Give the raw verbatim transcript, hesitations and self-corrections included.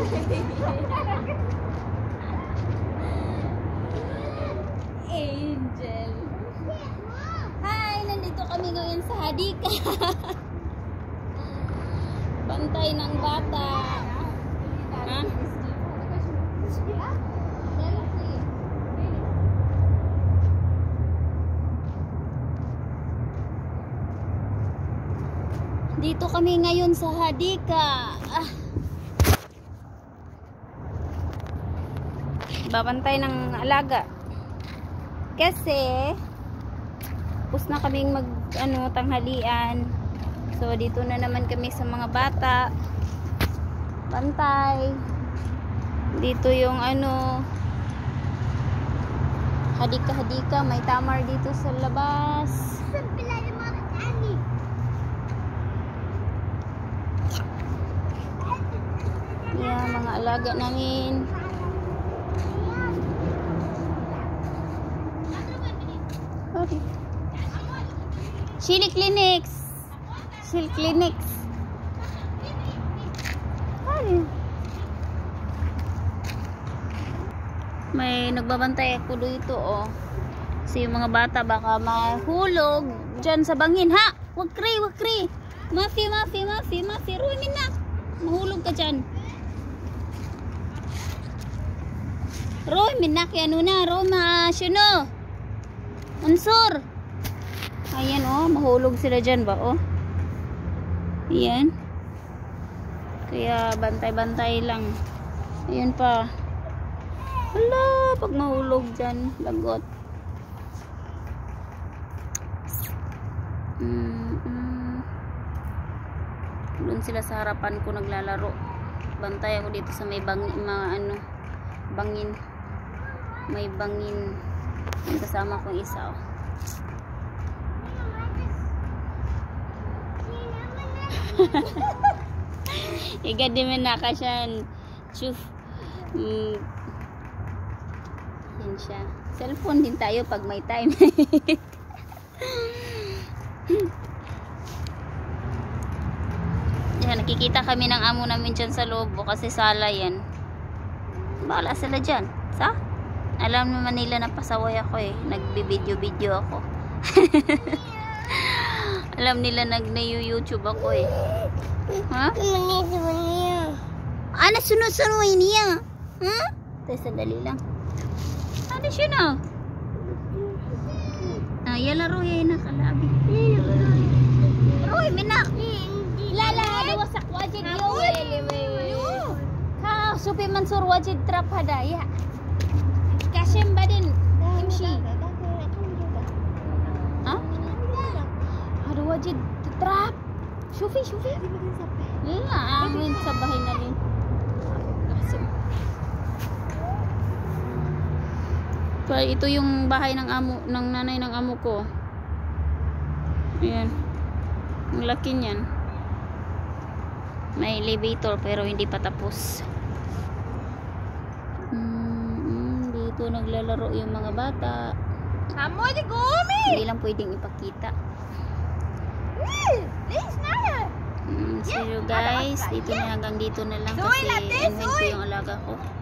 Angel. Hi, nandito kami ngayon sa Hadika. Bantay ng bata. Ha? Dito kami ngayon sa Hadika. Ah. Babantay ng alaga. Kasi tapos na kaming mag ano tanghalian. So dito na naman kami sa mga bata. Bantay. Dito yung ano Hadika-hadika, may tamar dito sa labas. Yeah, mga alaga namin. Okay. Chili Clinics. Chili Clinics. Ay. May nagbabantay ako dito, oh. Kasi yung mga bata baka mahulog dyan sa bangin. Ha? Wag kri, wag kri. Mafi, mafi, mafi, mafi. Rumin na. Mahulog ka dyan. Roy, minak yan una. Roma, sino? Unsur. Ayan, oh. Mahulog sila dyan ba, oh. Ayan. Kaya bantay-bantay lang. Ayan pa. Hala, pag mahulog dyan, lagot. Mm -mm. Doon sila sa harapan ko naglalaro. Bantay ako dito sa may bang, mga ano, bangin. May bangin. Yung kasama kong isa, oh. Iga di man nakasyan. Chuf. Mm. Yan siya. Cellphone din tayo pag may time. Yan, nakikita kami ng amo namin dyan sa loob kasi sala yan. Bahala sila dyan. Sa? Alam naman nila na pasaway ako eh. Nagbi-video-video ako. Alam nila nag-YouTube ako eh. Ha? Ano sunod-sunod niya? Ha? Tayo sandali lang. Ano siya na? Ah, yala Roy ay nakalabi. Roy, minak. Lala, hadawa sa kwajid yun. Ha, supi mansur wajid trap hadaya. Kasem badin imshi. Ha? Hada wajid trap. Sufi, sufi. Iya, amin sa bahay na rin. Kasem. Pa, ito yung bahay ng amo, ng nanay ng amo ko. Ayan. Ang laki niyan. May elevator pero hindi pa tapos. Mm, dito naglalaro yung mga bata. Amo di gumi. Hindi lang pwedeng ipakita. Mm, so guys, dito na hanggang dito na lang kasi enjoy ko yung alaga ko.